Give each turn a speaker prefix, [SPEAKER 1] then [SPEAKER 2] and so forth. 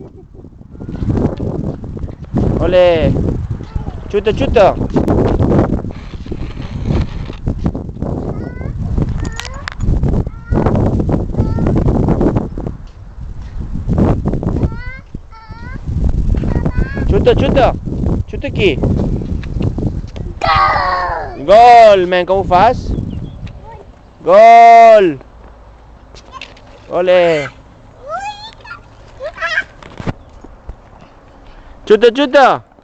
[SPEAKER 1] Oleh. Chuta, chuta. Chuta, chuta. Chuta aqui. Gol, man. Como faz? Gol. Oleh. Chuta, chuta.